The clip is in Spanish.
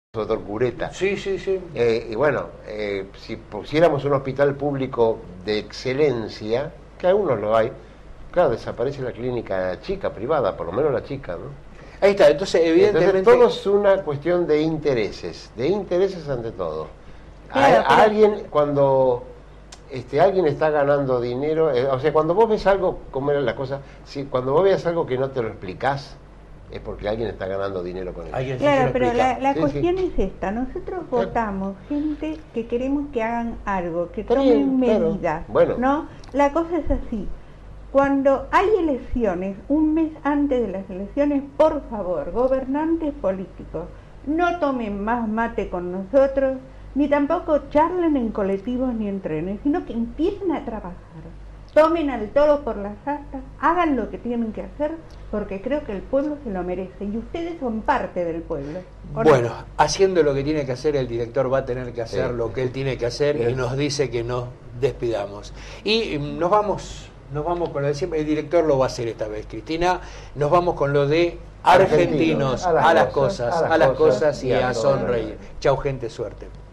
doctor Cureta. Sí, sí, sí. Y bueno, si pusiéramos un hospital público de excelencia, que algunos lo hay, claro, desaparece la clínica chica, privada, por lo menos la chica, ¿no? Ahí está, entonces evidentemente... Entonces todo es una cuestión de intereses ante todo. Claro, pero... Alguien, cuando alguien está ganando dinero, o sea, cuando vos ves algo, ¿cómo era la cosa? Si, cuando vos veas algo que no te lo explicás, es porque alguien está ganando dinero con eso. Claro, pero la cuestión es esta. Nosotros votamos gente que queremos que hagan algo, que tomen medidas, bueno. ¿no? La cosa es así. Cuando hay elecciones, un mes antes de las elecciones, por favor, gobernantes políticos, no tomen más mate con nosotros, ni tampoco charlen en colectivos ni en trenes, sino que empiecen a trabajar. Tomen al toro por las astas, hagan lo que tienen que hacer, porque creo que el pueblo se lo merece y ustedes son parte del pueblo. Bueno, haciendo lo que tiene que hacer, el director va a tener que hacer lo que él tiene que hacer y nos dice que nos despidamos. Y nos vamos con lo de siempre, el director lo va a hacer esta vez, Cristina, nos vamos con lo de argentinos, a las cosas y a sonreír. Chau gente, suerte.